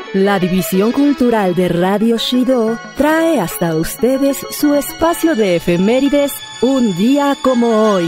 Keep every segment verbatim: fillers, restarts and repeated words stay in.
La División Cultural de Radio Shido trae hasta ustedes su espacio de efemérides un día como hoy.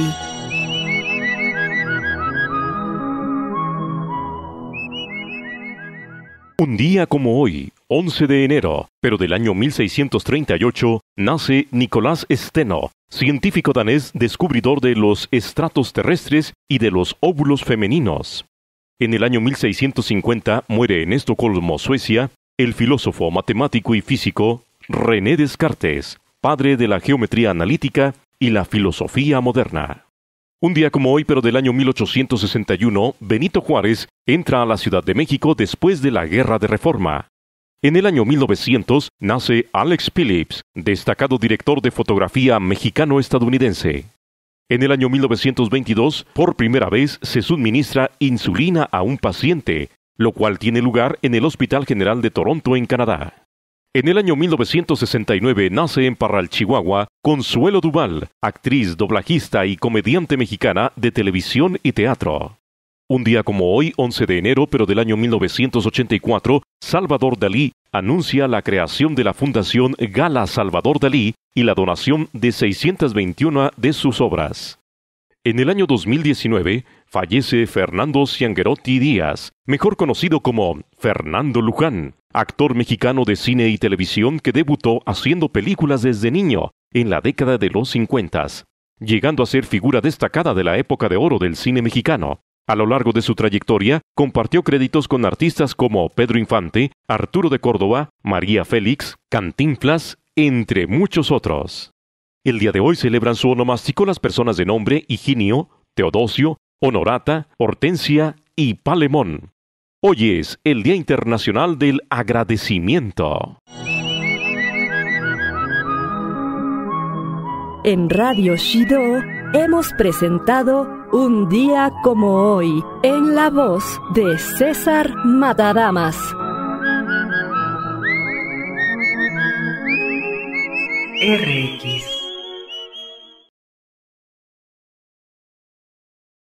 Un día como hoy, once de enero, pero del año mil seiscientos treinta y ocho, nace Nicolás Steno, científico danés descubridor de los estratos terrestres y de los óvulos femeninos. En el año mil seiscientos cincuenta muere en Estocolmo, Suecia, el filósofo, matemático y físico René Descartes, padre de la geometría analítica y la filosofía moderna. Un día como hoy, pero del año mil ochocientos sesenta y uno, Benito Juárez entra a la Ciudad de México después de la Guerra de Reforma. En el año mil novecientos nace Alex Phillips, destacado director de fotografía mexicano-estadounidense. En el año mil novecientos veintidós, por primera vez se suministra insulina a un paciente, lo cual tiene lugar en el Hospital General de Toronto, en Canadá. En el año mil novecientos sesenta y nueve nace en Parral, Chihuahua, Consuelo Duval, actriz, doblajista y comediante mexicana de televisión y teatro. Un día como hoy, once de enero, pero del año mil novecientos ochenta y cuatro, Salvador Dalí anuncia la creación de la Fundación Gala Salvador Dalí y la donación de seiscientas veintiuna de sus obras. En el año dos mil diecinueve, fallece Fernando Ciangherotti Díaz, mejor conocido como Fernando Luján, actor mexicano de cine y televisión que debutó haciendo películas desde niño, en la década de los cincuentas, llegando a ser figura destacada de la época de oro del cine mexicano. A lo largo de su trayectoria, compartió créditos con artistas como Pedro Infante, Arturo de Córdoba, María Félix, Cantinflas, entre muchos otros. El día de hoy celebran su onomástico las personas de nombre Higinio, Teodosio, Honorata, Hortensia y Palemón. Hoy es el Día Internacional del Agradecimiento. En Radio Shido hemos presentado Un día como hoy, en la voz de César Matadamas. R X